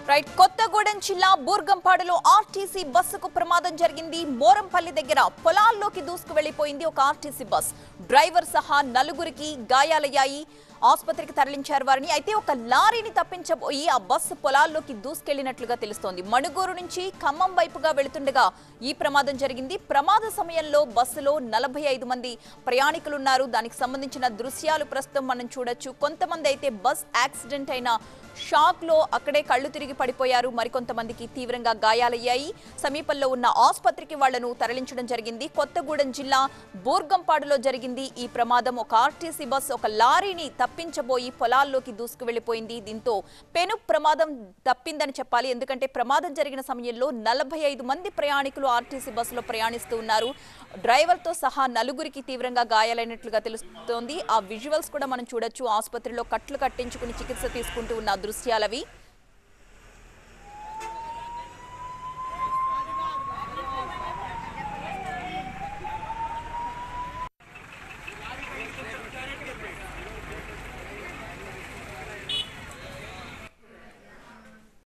Right Kothagudem జిల్లా బూర్గంపాడులో RTC బస్సుకు ప్రమాదం జరిగింది. మోరంపల్లి దగ్గర పొలాల్లోకి దూసుకు వెళ్లిపోయింది ఒక ఆర్టీసీ బస్. డ్రైవర్ సహా నలుగురికి గాయాలయ్యాయి. ఆసుపత్రికి తరలించారు వారిని. అయితే ఒక లారీని తప్పించబోయి ఆ బస్సు పొలాల్లోకి దూసుకెళ్లినట్లుగా తెలుస్తోంది. మణుగూరు నుంచి ఖమ్మం వైపుగా వెళుతుండగా ఈ ప్రమాదం జరిగింది. ప్రమాద సమయంలో బస్సులో 45 మంది ప్రయాణికులున్నారు. దానికి సంబంధించిన దృశ్యాలు ప్రస్తుతం మనం చూడొచ్చు. కొంతమంది అయితే బస్ యాక్సిడెంట్ అయిన షాక్ లో అక్కడే కళ్ళు తిరిగి పడిపోయారు. మరికొంతమందికి తీవ్రంగా గాయాలయ్యాయి. సమీపంలో ఉన్న ఆసుపత్రికి వాళ్లను తరలించడం జరిగింది. కొత్తగూడెం జిల్లా బూర్గంపాడులో జరిగింది ఈ ప్రమాదం. ఒక ఆర్టీసీ బస్ ఒక లారీని తప్పించబోయి పొలాల్లోకి దూసుకు వెళ్లిపోయింది. దీంతో పెను ప్రమాదం తప్పిందని చెప్పాలి. ఎందుకంటే ప్రమాదం జరిగిన సమయంలో 45 మంది ప్రయాణికులు ఆర్టీసీ బస్సులో ప్రయాణిస్తూ ఉన్నారు. డ్రైవర్ తో సహా నలుగురికి తీవ్రంగా గాయాలైనట్లుగా తెలుస్తోంది. ఆ విజువల్స్ కూడా మనం చూడొచ్చు. ఆసుపత్రిలో కట్లు కట్టించుకుని చికిత్స తీసుకుంటూ ఉన్న దృశ్యాలవి.